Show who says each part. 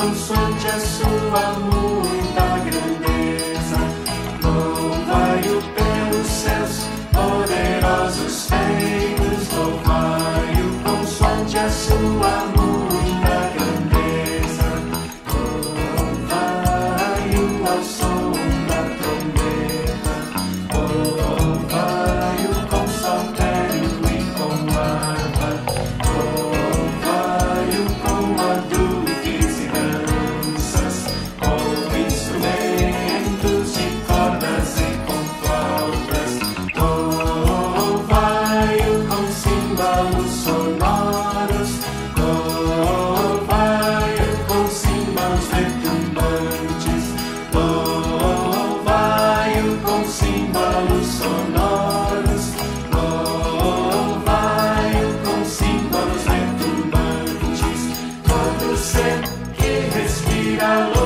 Speaker 1: consoante a sua muita grandeza. Louvai-o pelos céus, poderosos feitos, louvai-o consoante a sua muita grandeza. Louvai-o ao som da trombeta, louvai-o com saltério e com harpa, louvai-o com adufes e danças, com instrumentos de cordas e com flautas, louvai-o com símbolos sonoros, louvai-o com símbolos retumbantes, louvai-o com símbolos sonoros, louvai-o com símbolos retumbantes. Todo ser que respira,